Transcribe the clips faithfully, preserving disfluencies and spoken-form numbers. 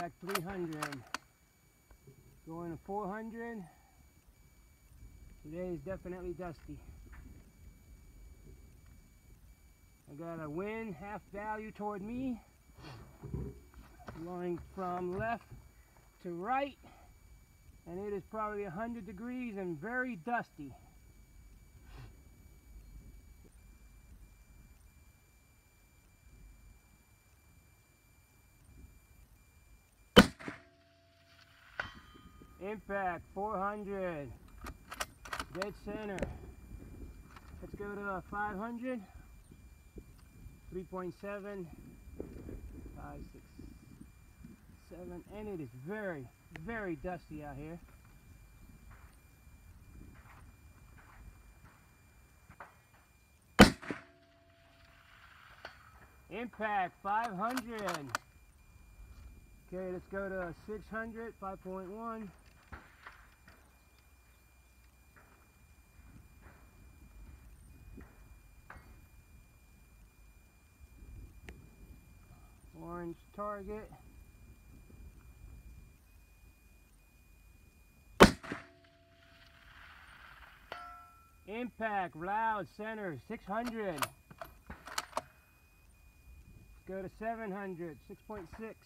Impact three hundred. Going to four hundred. Today is definitely dusty. I got a wind half value toward me, blowing from left to right, and it is probably one hundred degrees and very dusty. Impact four hundred, dead center. Let's go to five hundred, three point seven, five, six, seven, and it is very, very dusty out here. Impact five hundred. Okay, let's go to six hundred, five point one. Orange target. Impact loud center six hundred. Let's go to seven hundred, six point six.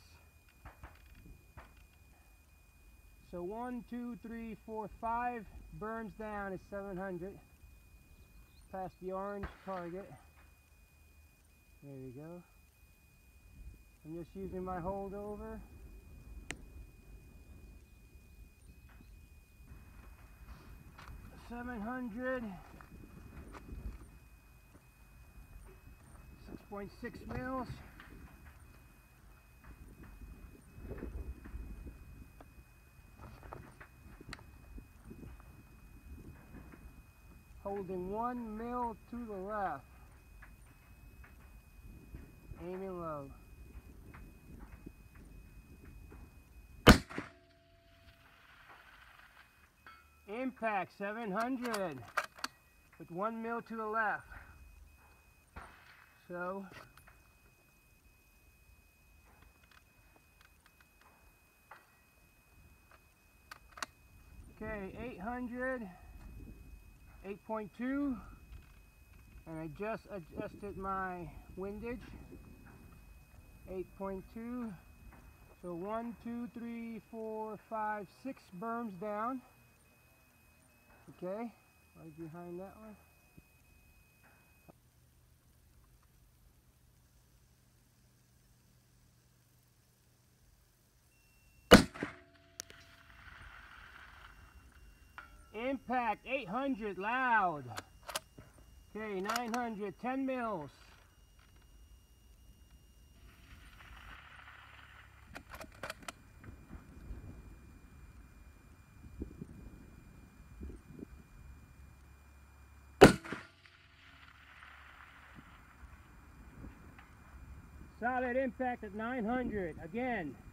So one, two, three, four, five burns down is seven hundred. Past the orange target. There we go. I'm just using my holdover. seven hundred. six point six mils. Holding one mil to the left. Aiming low. Impact seven hundred with one mil to the left. So okay, eight hundred, eight point two, and I just adjusted my windage. eight point two. So one, two, three, four, five, six berms down. Okay, right behind that one. Impact eight hundred loud. Okay, nine hundred, ten mils. Solid impact at nine hundred. Again,